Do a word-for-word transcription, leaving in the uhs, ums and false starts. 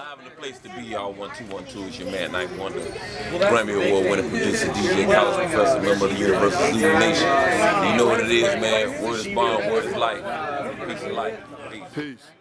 Live in the place to be, y'all. One two one two is your man, Ninth Wonder, Grammy Award winning producer, D J, college professor, member of the Universal Student Nation. You know what it is, man. Word is bond, word is life. Peace and life. Peace. Peace.